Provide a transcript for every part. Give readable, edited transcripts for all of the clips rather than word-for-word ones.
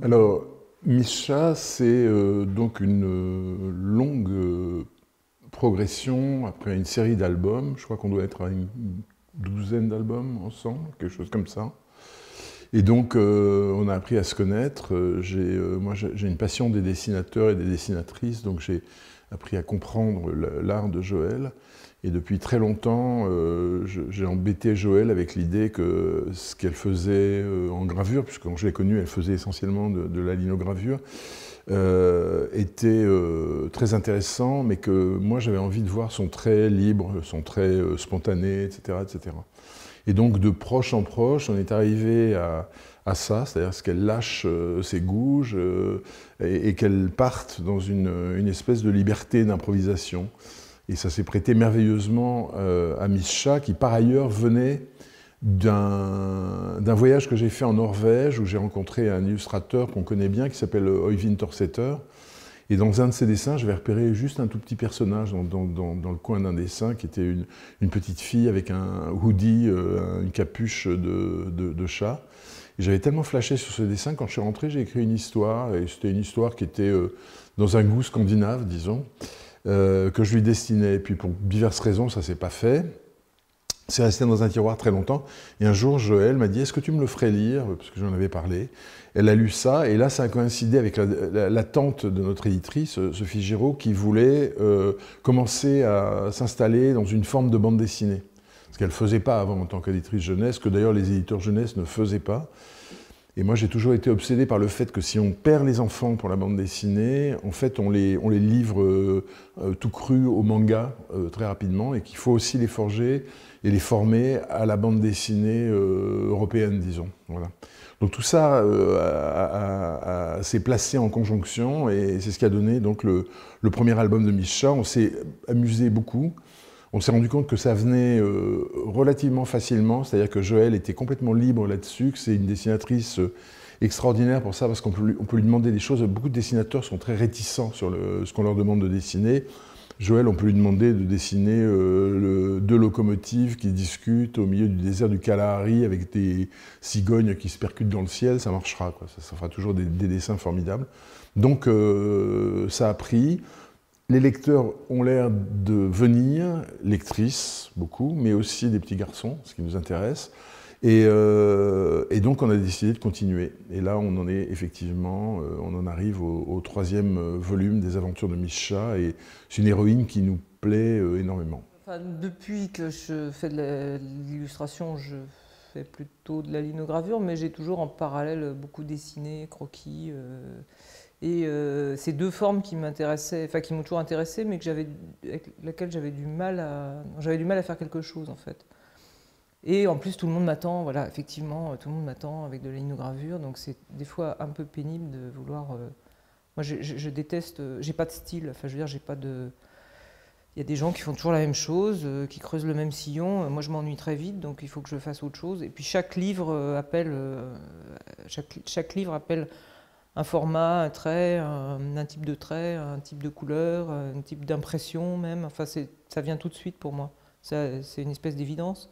Alors, Mischa, c'est donc une longue progression après une série d'albums. Je crois qu'on doit être à une douzaine d'albums ensemble, quelque chose comme ça. Et donc, on a appris à se connaître. Moi, j'ai une passion des dessinateurs et des dessinatrices, donc j'ai appris à comprendre l'art de Joëlle. Et depuis très longtemps, j'ai embêté Joëlle avec l'idée que ce qu'elle faisait en gravure, puisque quand je l'ai connue, elle faisait essentiellement de la linogravure, était très intéressant, mais que moi j'avais envie de voir son trait libre, son trait spontané, etc., etc. Et donc de proche en proche, on est arrivé à ça, c'est-à-dire qu'elle lâche ses gouges et qu'elle parte dans une espèce de liberté d'improvisation. Et ça s'est prêté merveilleusement à Mischa, qui par ailleurs venait d'un voyage que j'ai fait en Norvège, où j'ai rencontré un illustrateur qu'on connaît bien, qui s'appelle Øyvind Torseter. Et dans un de ses dessins, j'avais repéré juste un tout petit personnage dans le coin d'un dessin, qui était une petite fille avec un hoodie, une capuche de chat. Et j'avais tellement flashé sur ce dessin, quand je suis rentré, j'ai écrit une histoire, et c'était une histoire qui était dans un goût scandinave, disons, que je lui destinais. Et puis pour diverses raisons, ça ne s'est pas fait. C'est resté dans un tiroir très longtemps. Et un jour, Joëlle m'a dit « Est-ce que tu me le ferais lire ?» Parce que j'en avais parlé. Elle a lu ça, et là, ça a coïncidé avec la tante de notre éditrice, Sophie Giraud, qui voulait commencer à s'installer dans une forme de bande dessinée. Ce qu'elle ne faisait pas avant en tant qu'éditrice jeunesse, que d'ailleurs les éditeurs jeunesse ne faisaient pas. Et moi, j'ai toujours été obsédé par le fait que si on perd les enfants pour la bande dessinée, en fait, on les livre tout cru au manga très rapidement, et qu'il faut aussi les forger et les former à la bande dessinée européenne, disons. Voilà. Donc tout ça s'est placé en conjonction, et c'est ce qui a donné donc le premier album de Mischa. On s'est amusé beaucoup. On s'est rendu compte que ça venait relativement facilement, c'est-à-dire que Joëlle était complètement libre là-dessus, que c'est une dessinatrice extraordinaire pour ça, parce qu'on peut lui demander des choses. Beaucoup de dessinateurs sont très réticents sur ce qu'on leur demande de dessiner. Joëlle, on peut lui demander de dessiner deux locomotives qui discutent au milieu du désert du Kalahari avec des cigognes qui se percutent dans le ciel, ça marchera, quoi. Ça fera toujours des dessins formidables. Donc ça a pris. Les lecteurs ont l'air de venir, lectrices beaucoup, mais aussi des petits garçons, ce qui nous intéresse. Et donc on a décidé de continuer. Et là on en est effectivement, on en arrive au troisième volume des aventures de Mischa, et c'est une héroïne qui nous plaît énormément. Enfin, depuis que je fais de l'illustration, je fais plutôt de la linogravure, mais j'ai toujours en parallèle beaucoup dessiné, croquis. Et ces deux formes qui m'intéressaient, enfin qui m'ont toujours intéressé, mais avec lesquelles j'avais du mal à faire quelque chose en fait. Et en plus tout le monde m'attend, voilà, effectivement, tout le monde m'attend avec de la linogravure, donc c'est des fois un peu pénible de vouloir. Moi je déteste, j'ai pas de style, enfin je veux dire, j'ai pas de. Il y a des gens qui font toujours la même chose, qui creusent le même sillon. Moi je m'ennuie très vite, donc il faut que je fasse autre chose. Et puis chaque livre appelle un format, un trait, un type de trait, un type de couleur, un type d'impression même. Enfin, ça vient tout de suite pour moi. C'est une espèce d'évidence.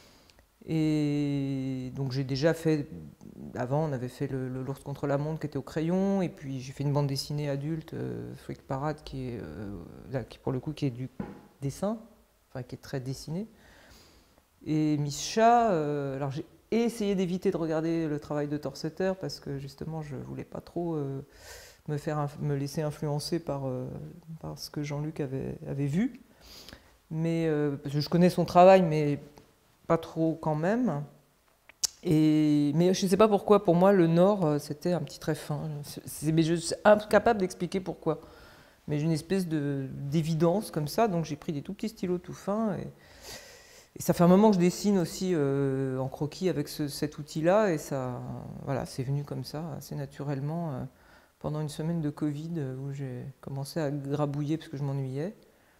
Et donc j'ai déjà fait, avant on avait fait l'ours contre la montre qui était au crayon, et puis j'ai fait une bande dessinée adulte, Freak Parade, qui pour le coup qui est du dessin, enfin qui est très dessiné. Et Mischa, alors j'ai essayé d'éviter de regarder le travail de Torseter parce que justement je voulais pas trop me laisser influencer par ce que Jean-Luc avait vu. Mais parce que je connais son travail, mais pas trop quand même. Mais je ne sais pas pourquoi, pour moi le Nord c'était un petit trait fin. Mais je suis incapable d'expliquer pourquoi. Mais j'ai une espèce d'évidence comme ça, donc j'ai pris des tout petits stylos tout fins. Et ça fait un moment que je dessine aussi en croquis avec cet outil-là, et ça, voilà, c'est venu comme ça, assez naturellement, pendant une semaine de Covid où j'ai commencé à grabouiller parce que je m'ennuyais.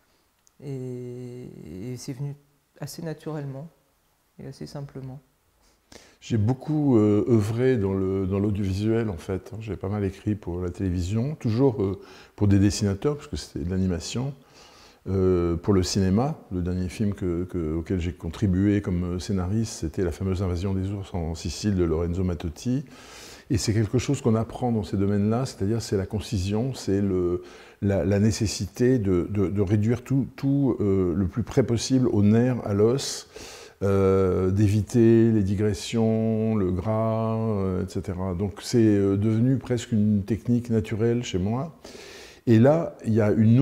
Et c'est venu assez naturellement et assez simplement. J'ai beaucoup œuvré dans l'audiovisuel en fait. J'ai pas mal écrit pour la télévision, toujours pour des dessinateurs, parce que c'était de l'animation. Pour le cinéma, le dernier film auquel j'ai contribué comme scénariste, c'était La fameuse invasion des ours en Sicile de Lorenzo Mattotti. Et c'est quelque chose qu'on apprend dans ces domaines-là, c'est-à-dire c'est la concision, c'est la nécessité de réduire tout le plus près possible au nerf, à l'os, d'éviter les digressions, le gras, etc. Donc c'est devenu presque une technique naturelle chez moi. Et là, il y a un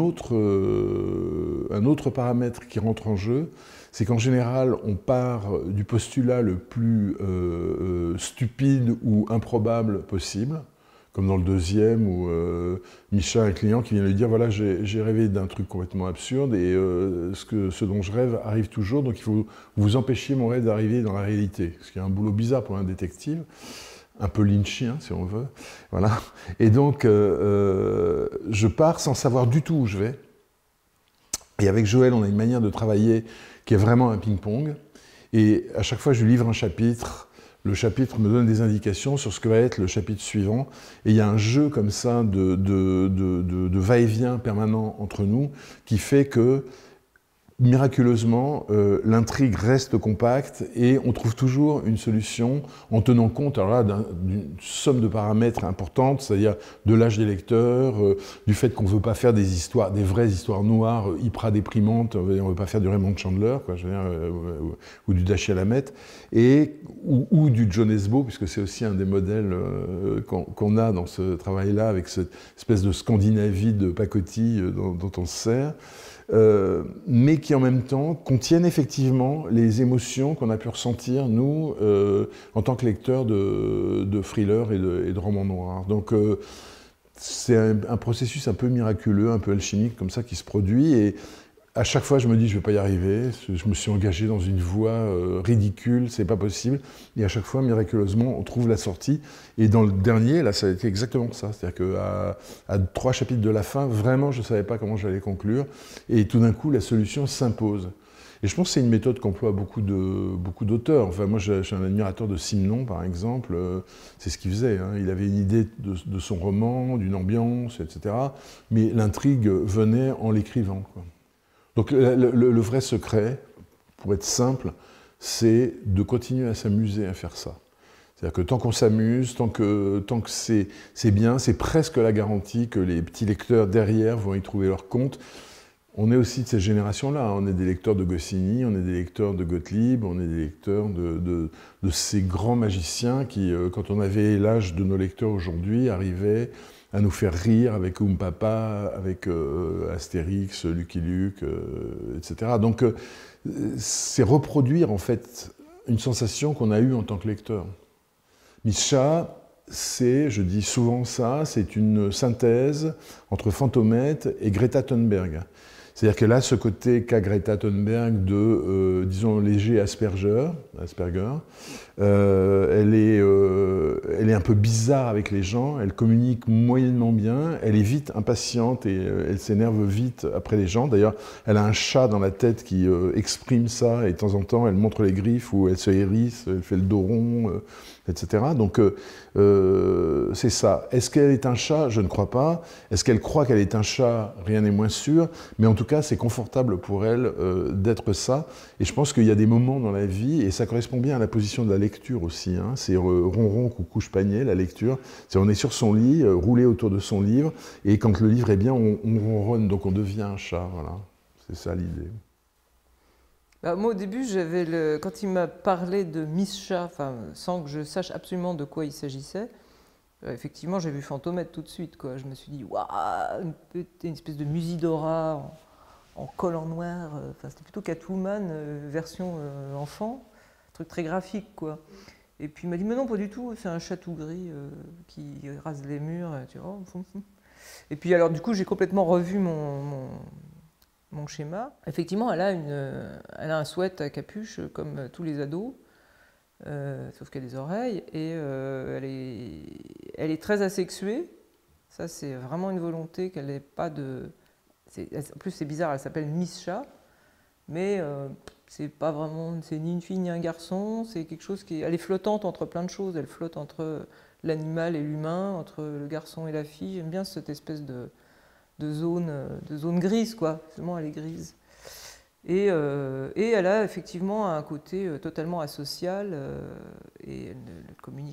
autre paramètre qui rentre en jeu, c'est qu'en général, on part du postulat le plus stupide ou improbable possible, comme dans le deuxième où Micha, un client qui vient lui dire « Voilà, j'ai rêvé d'un truc complètement absurde et ce dont je rêve arrive toujours, donc il faut vous empêcher mon rêve d'arriver dans la réalité. » Ce qui est un boulot bizarre pour un détective, un peu lynchien si on veut. Voilà. Et donc, je pars sans savoir du tout où je vais. Et avec Joël, on a une manière de travailler qui est vraiment un ping-pong. Et à chaque fois, je lui livre un chapitre. Le chapitre me donne des indications sur ce que va être le chapitre suivant. Et il y a un jeu comme ça de va-et-vient permanent entre nous qui fait que, miraculeusement, l'intrigue reste compacte et on trouve toujours une solution en tenant compte d'une somme de paramètres importantes, c'est-à-dire de l'âge des lecteurs, du fait qu'on ne veut pas faire des vraies histoires noires hyper déprimantes, on ne veut pas faire du Raymond Chandler, quoi, je veux dire, ou du Dashiell Hammett, ou du John Esbo, puisque c'est aussi un des modèles qu'on a dans ce travail-là, avec cette espèce de Scandinavie de pacotille dont on se sert. Mais qui en même temps contiennent effectivement les émotions qu'on a pu ressentir, nous, en tant que lecteurs de thrillers et de romans noirs. Donc c'est un processus un peu miraculeux, un peu alchimique comme ça qui se produit, et à chaque fois je me dis je ne vais pas y arriver, je me suis engagé dans une voie ridicule, c'est pas possible, et à chaque fois miraculeusement on trouve la sortie, et dans le dernier, là ça a été exactement ça, c'est-à-dire qu'à 3 chapitres de la fin, vraiment je ne savais pas comment j'allais conclure, et tout d'un coup la solution s'impose. Et je pense que c'est une méthode qu'emploient beaucoup d'auteurs. Enfin, moi, je suis un admirateur de Simenon, par exemple. C'est ce qu'il faisait. Hein. Il avait une idée de son roman, d'une ambiance, etc. Mais l'intrigue venait en l'écrivant, quoi. Donc le vrai secret, pour être simple, c'est de continuer à s'amuser à faire ça. C'est-à-dire que tant qu'on s'amuse, tant que c'est bien, c'est presque la garantie que les petits lecteurs derrière vont y trouver leur compte. On est aussi de cette génération-là, on est des lecteurs de Goscinny, on est des lecteurs de Gottlieb, on est des lecteurs de ces grands magiciens qui, quand on avait l'âge de nos lecteurs aujourd'hui, arrivaient à nous faire rire avec Papa, avec Astérix, Lucky Luke, etc. Donc c'est reproduire en fait une sensation qu'on a eue en tant que lecteur. Mischa, je dis souvent ça, c'est une synthèse entre Fantomette et Greta Thunberg. C'est-à-dire qu'elle a ce côté qu'a Greta Thunberg de, disons, léger Asperger. Elle est un peu bizarre avec les gens, elle communique moyennement bien, elle est vite impatiente et elle s'énerve vite après les gens. D'ailleurs, elle a un chat dans la tête qui exprime ça, et de temps en temps, elle montre les griffes ou elle se hérisse, elle fait le dos rond, etc. Donc, c'est ça. Est-ce qu'elle est un chat? Je ne crois pas. Est-ce qu'elle croit qu'elle est un chat? Rien n'est moins sûr. Mais en tout cas, c'est confortable pour elle d'être ça. Et je pense qu'il y a des moments dans la vie, et ça correspond bien à la position de la lecture aussi, hein. C'est ronron, coucou, panier, la lecture. On est sur son lit, roulé autour de son livre, et quand le livre est bien, on ronronne, donc on devient un chat. Voilà. C'est ça l'idée. Bah, moi, au début, quand il m'a parlé de Mischa, sans que je sache absolument de quoi il s'agissait, effectivement, j'ai vu Fantomette tout de suite, quoi. Je me suis dit, waouh, une espèce de Musidora en col en noir. C'était plutôt Catwoman, version enfant, un truc très graphique, quoi. Et puis il m'a dit, mais non, pas du tout, c'est un chat tout gris qui rase les murs. Et, tu vois, et puis alors, du coup, j'ai complètement revu mon schéma. Effectivement, elle a un sweat à capuche comme tous les ados, sauf qu'elle a des oreilles, et elle est très asexuée. Ça, c'est vraiment une volonté qu'elle n'ait pas de... En plus, c'est bizarre, elle s'appelle Mischa, mais c'est pas vraiment... C'est ni une fille ni un garçon, c'est quelque chose qui... Elle est flottante entre plein de choses, elle flotte entre l'animal et l'humain, entre le garçon et la fille. J'aime bien cette espèce de zone grise, quoi. Seulement, elle est grise. Et elle a effectivement un côté totalement asocial, et elle ne communique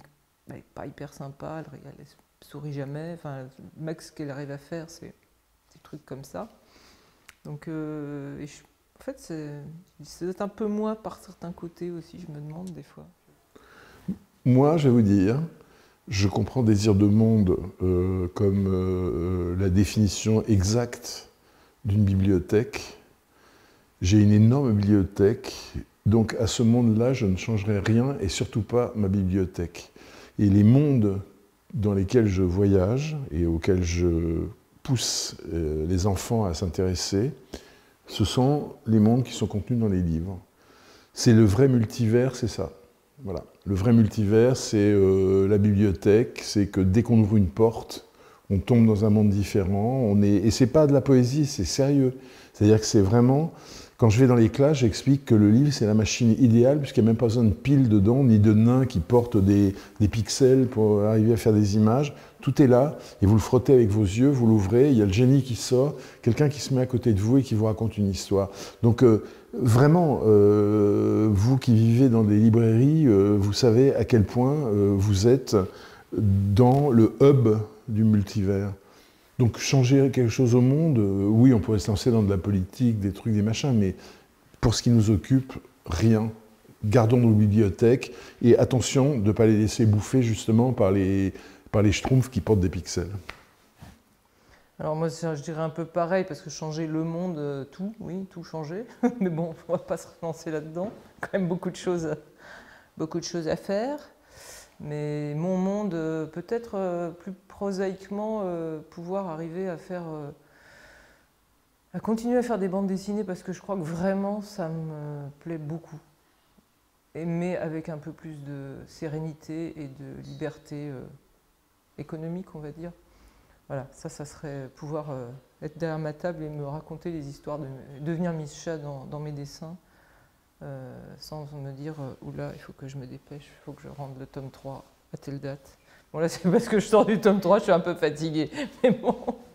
elle n'est pas hyper sympa, elle sourit jamais. Enfin, le max qu'elle arrive à faire, c'est des trucs comme ça. Donc, en fait, c'est un peu moi par certains côtés aussi, je me demande des fois. Moi, je vais vous dire, je comprends désir de monde comme la définition exacte d'une bibliothèque. J'ai une énorme bibliothèque, donc à ce monde-là, je ne changerai rien et surtout pas ma bibliothèque. Et les mondes dans lesquels je voyage et auxquels je pousse les enfants à s'intéresser, ce sont les mondes qui sont contenus dans les livres. C'est le vrai multivers, c'est ça. Voilà. Le vrai multivers, c'est la bibliothèque, c'est que dès qu'on ouvre une porte, on tombe dans un monde différent. Et c'est pas de la poésie, c'est sérieux. C'est-à-dire que c'est vraiment... Quand je vais dans les classes, j'explique que le livre, c'est la machine idéale, puisqu'il n'y a même pas besoin de piles dedans, ni de nains qui portent des pixels pour arriver à faire des images. Tout est là, et vous le frottez avec vos yeux, vous l'ouvrez, il y a le génie qui sort, quelqu'un qui se met à côté de vous et qui vous raconte une histoire. Donc vraiment, vous qui vivez dans des librairies, vous savez à quel point vous êtes dans le hub du multivers. Donc changer quelque chose au monde, oui, on pourrait se lancer dans de la politique, des trucs, des machins, mais pour ce qui nous occupe, rien. Gardons nos bibliothèques et attention de ne pas les laisser bouffer justement par les schtroumpfs qui portent des pixels. Alors moi, je dirais un peu pareil, parce que changer le monde, oui, tout changer. Mais bon, on ne va pas se relancer là-dedans. Quand même beaucoup de choses à faire. Mais mon monde, peut-être plus prosaïquement, pouvoir arriver à continuer à faire des bandes dessinées, parce que je crois que vraiment ça me plaît beaucoup. Mais avec un peu plus de sérénité et de liberté économique, on va dire. Voilà, ça serait pouvoir être derrière ma table et me raconter les histoires, devenir Miss Chat dans mes dessins. Sans me dire oula, il faut que je me dépêche, il faut que je rende le tome 3 à telle date. Bon là c'est parce que je sors du tome 3, je suis un peu fatiguée, mais bon.